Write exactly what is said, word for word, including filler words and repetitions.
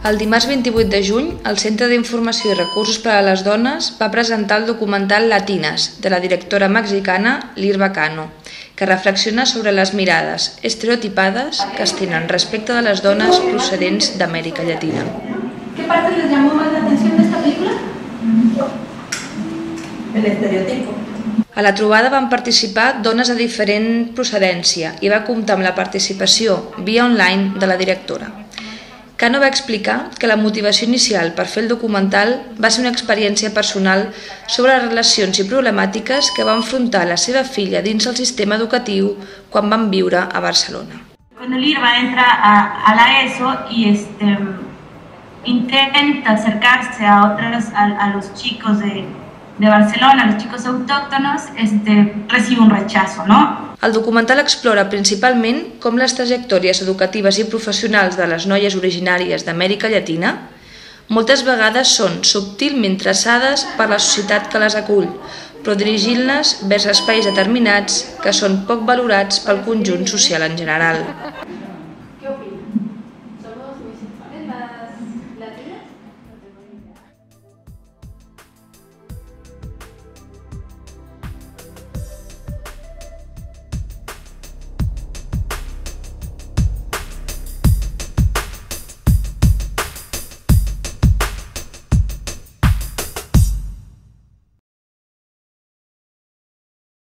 El dimarts vint-i-vuit de juny, el Centre d'Informació i Recursos per a les Dones va presentar el documental Latinas, de la directora mexicana Lirva Cano, que reflexiona sobre les mirades estereotipades que es tenen respecte de les dones procedents d'Amèrica Llatina. ¿Qué parte les llamó más la atención de esta película? El estereotipo. A la trobada van participar dones de diferent procedència i va comptar amb la participació via online de la directora. Cano va explicar que la motivació inicial per fer el documental va ser una experiència personal sobre les relacions i problemàtiques que va enfrontar la seva filla dins el sistema educatiu quan van viure a Barcelona. Cuando Lirva entra a, a la ESO y este, intenta acercarse a, otros, a, a los chicos de, de Barcelona, a los chicos autóctonos, este, recibe un rechazo, ¿no? El documental explora principalment com les trajectòries educatives i professionals de les noies originàries d'Amèrica Llatina moltes vegades són subtilment traçades per la societat que les acull, però dirigint-les vers espais determinats que són poc valorats pel conjunt social en general.